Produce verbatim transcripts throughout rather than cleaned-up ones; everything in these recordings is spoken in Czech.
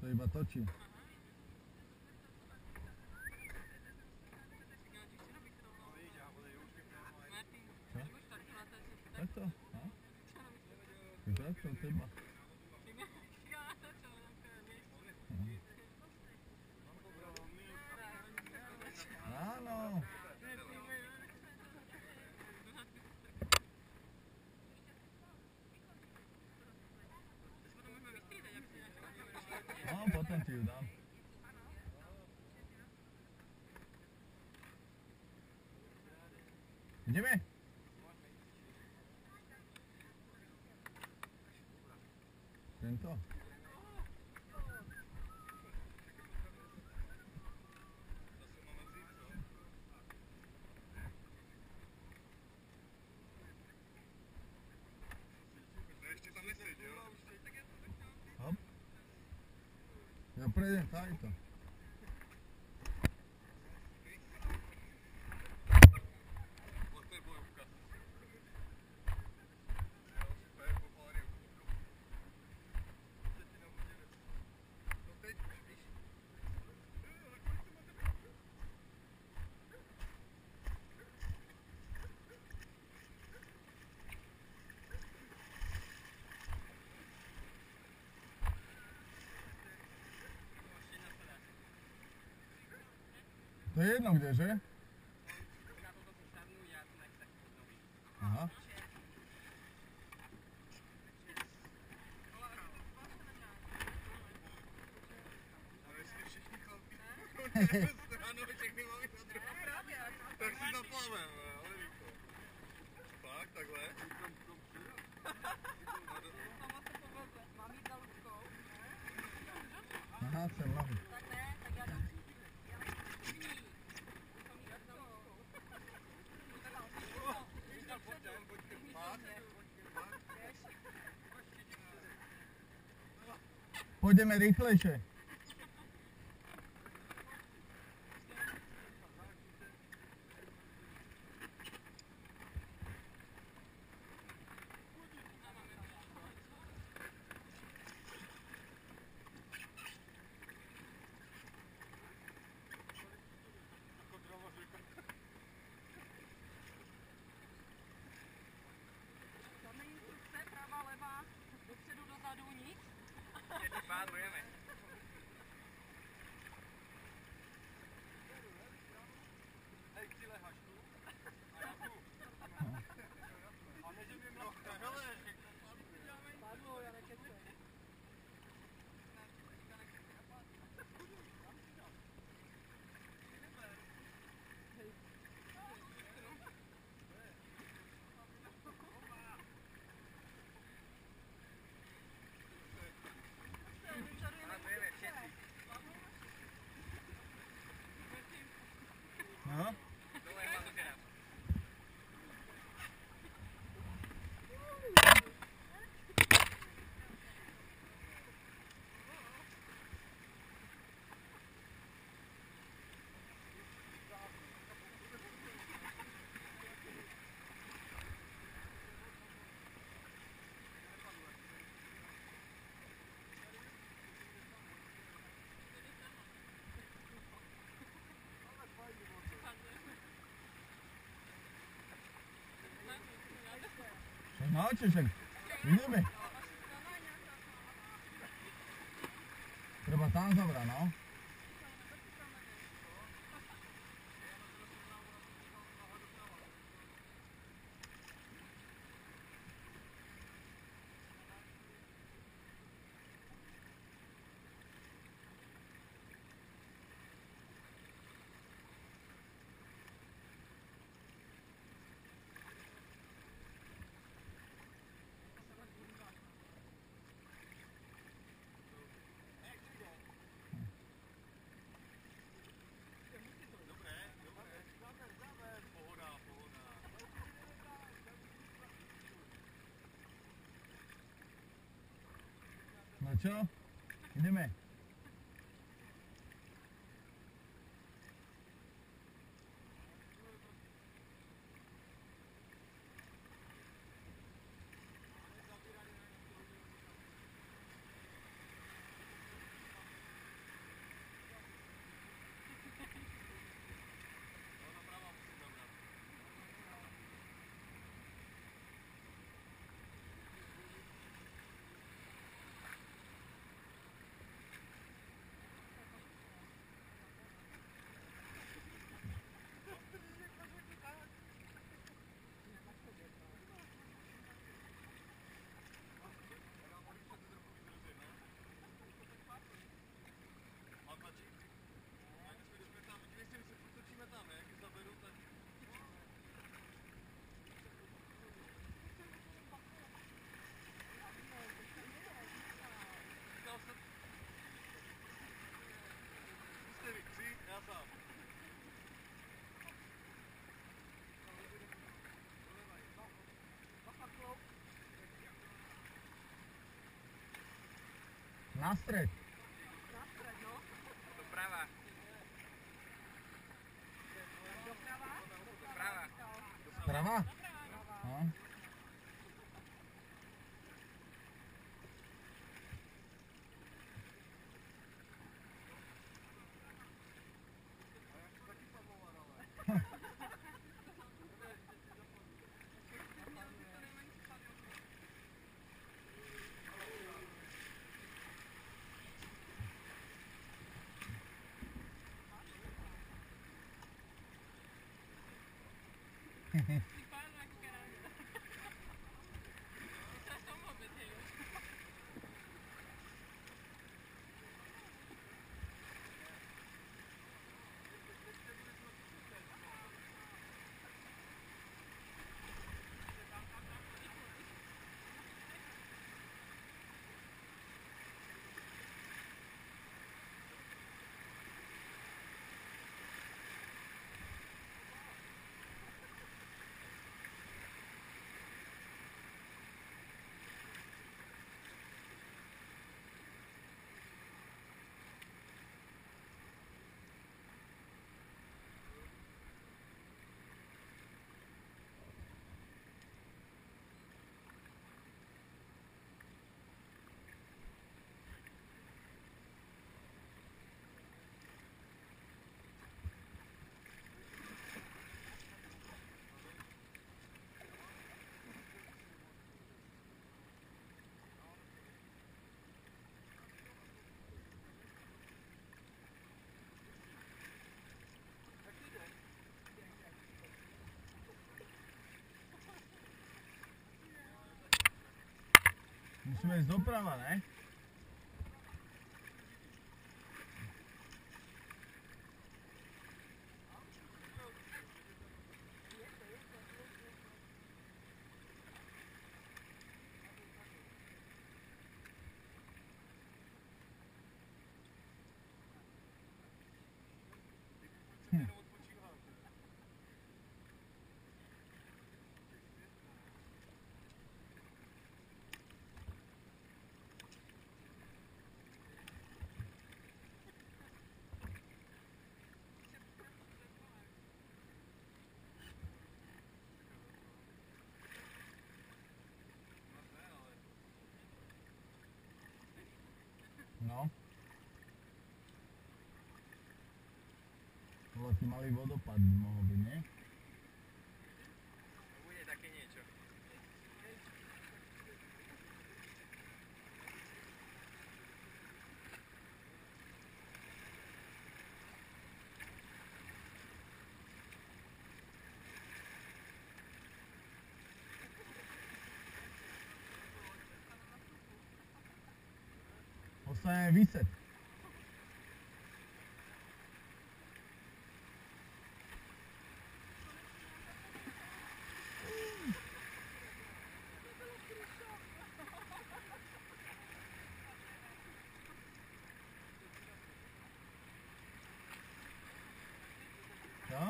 to iba točí. Co? Tak to, no? Tak to, třeba. Ano. No, potom ti ju dám. Jdeme? Tento? Hop. Já prejdem tady to. To je jedno kde, že? Aha. Tak si zaplavem, ale víš to. Tak, takhle. Mám jít za Luckou? Aha, jsem mohl. Tak ne, tak já jdu. Půjdeme rychlejše. Tam není instrukce, pravá, levá, dopředu, dozadu, nic. Ještě pádujeme. Hej, ty lehaš tu? A já tu. A než by měl... Hele, Padlo, já nekecem. No. Naučíš se. Jdeme. Treba tam zabrať, no. No čo? Ideme. Na stred. Nastred, no. Doprava. Doprava? Doprava. Prava? No. Si parla con caralho. Vocês estão uma beteira. Musíme jít doprava, ne? Hm. No. To taký malý vodopád by mohol byť, nie? Bude také niečo. Ostane vyset. Co?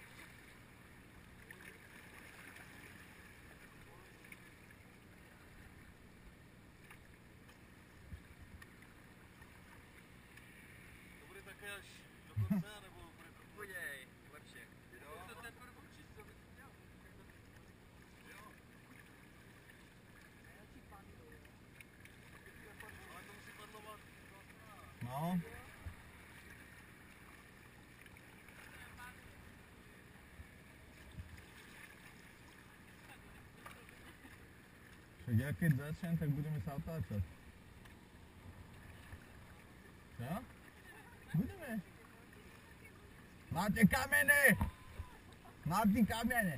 To bude také až do konce, nebo bude to? Bude lepšie. Jo? To teprve učíš, co bys měl. Jo. Ale to musí padlovat. No. Však ja keď začnem, tak budeme sa otáčať. Čo? Budeme. Máte kamene! Máte kamene!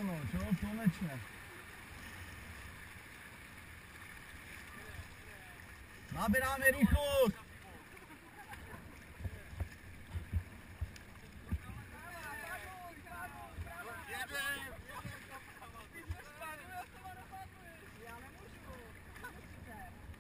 no, čo? Konečne. Naberáme rýchlosť! Já nemůžu. Musíte.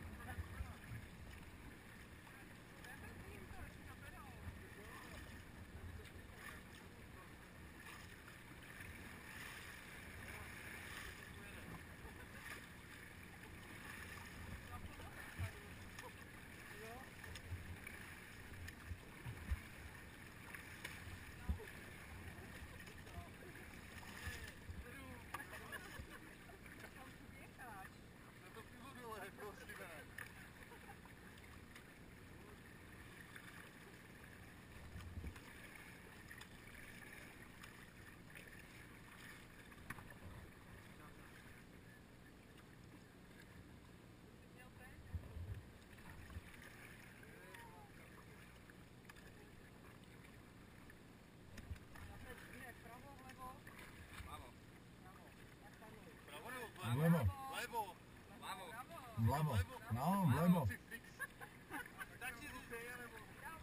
Vlevo. Vlevo. Vlevo. Vlevo. No, vlevo. Tak si zde, nebo...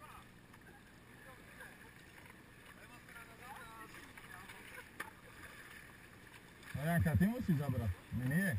No Janka, ty musíš zabrať. My nie.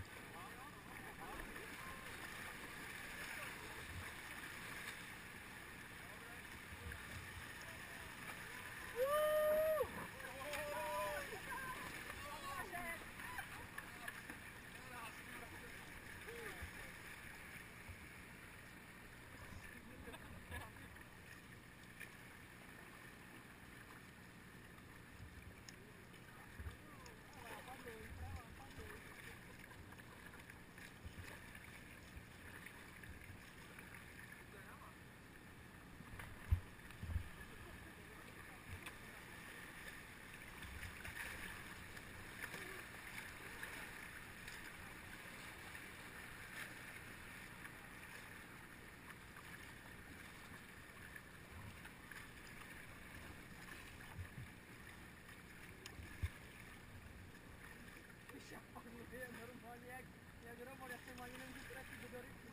Je normálně jak, jak robot, já jsem ani nemůžu tratit do rytmu.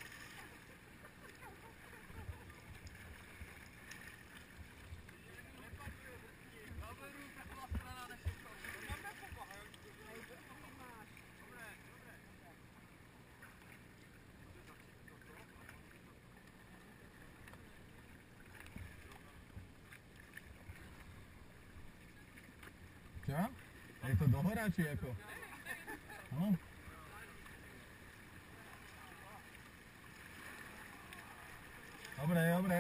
Čo? Je to dohora, či ako? No. Dobre, dobre.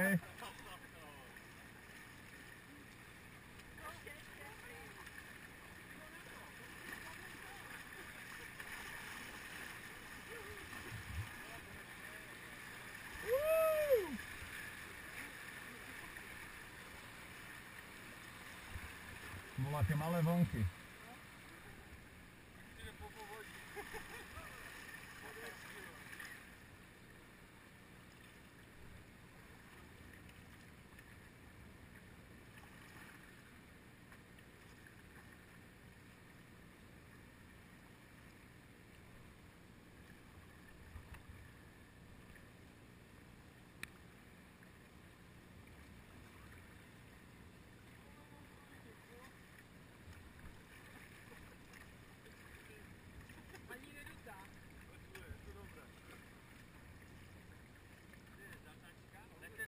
Bola tie malé vonky.